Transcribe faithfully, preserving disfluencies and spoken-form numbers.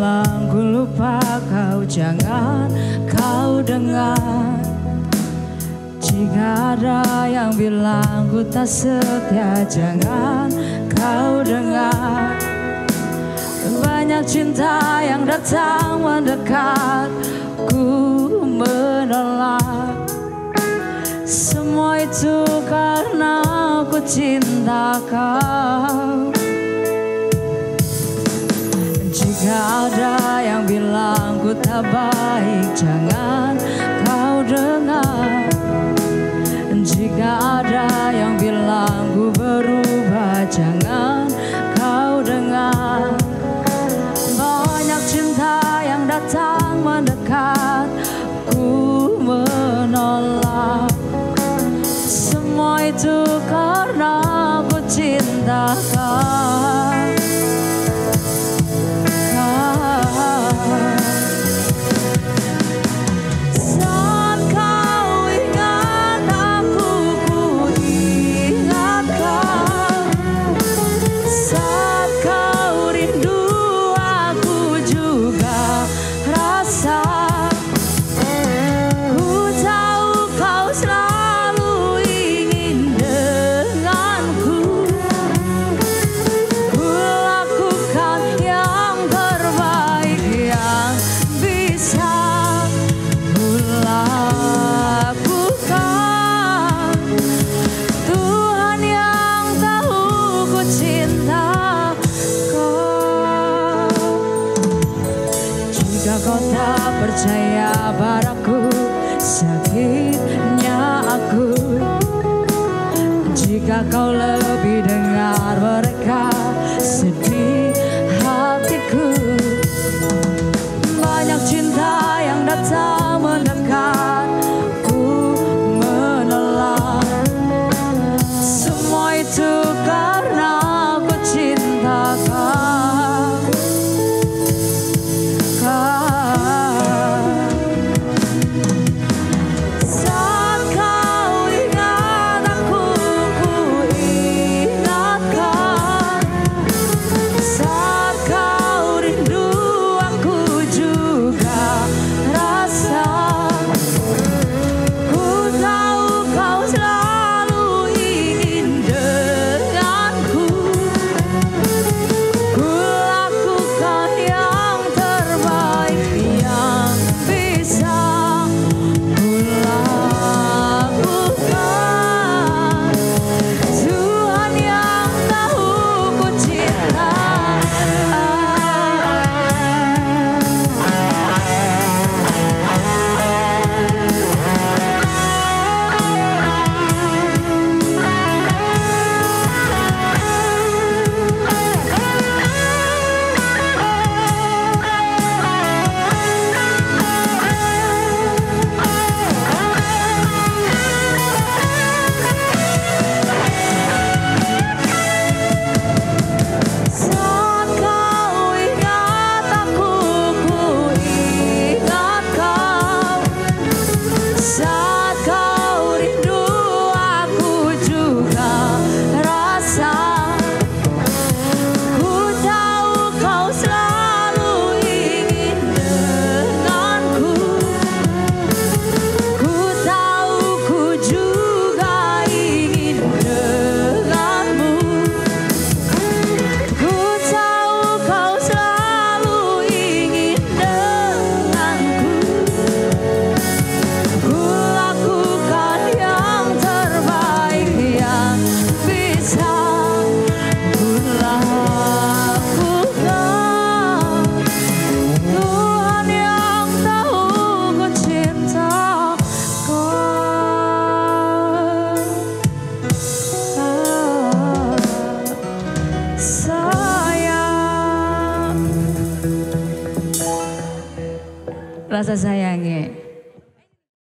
bilang ku lupa kau, jangan kau dengar. Jika ada yang bilang ku tak setia, jangan kau dengar. Banyak cinta yang datang mendekat, ku menolak. Semua itu karena aku cinta kau. Jika ada yang bilang ku tak baik, jangan kau dengar. Jika ada yang bilang ku berubah, jangan kau dengar. Banyak cinta yang datang mendekat, ku menolak. Semua itu karena aku cinta kau. Kau tak percaya padaku, sakitnya aku. Jika kau lebih dengar mereka,